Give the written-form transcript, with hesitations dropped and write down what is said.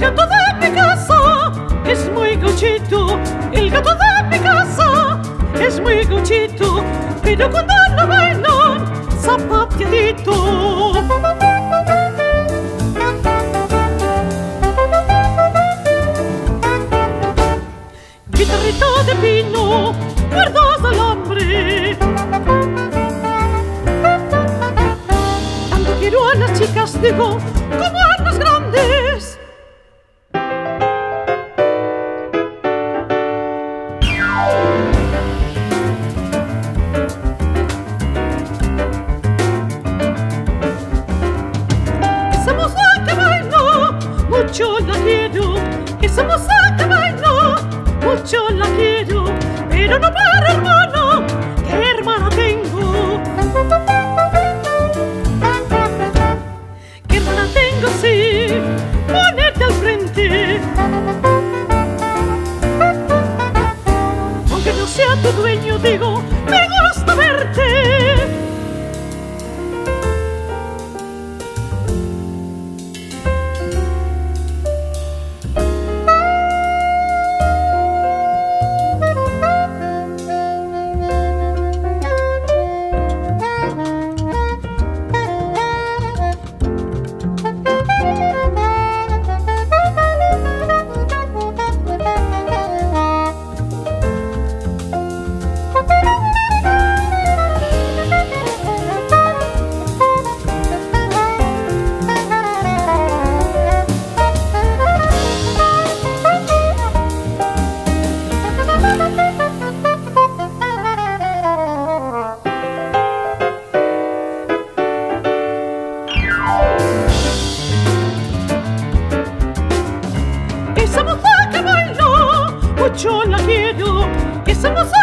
gato de mi casa es muy gauchito, el gato de mi casa es muy gauchito, pero cuando lo bailan, zapateadito. Guitarrita de pino, cuerdas de alambre. Tanto quiero a las chicas, digo, como a las grandes. Esa moza que baila, mucho la quiero. Esa moza que baila, mucho la quiero, pero no para hermana, ¿qué hermana tengo? ¿Qué hermana tengo si ponerte al frente? Aunque no sea tu dueño, digo, me gusta verte. Esa moza que baila, mucho la quiero. Esa moza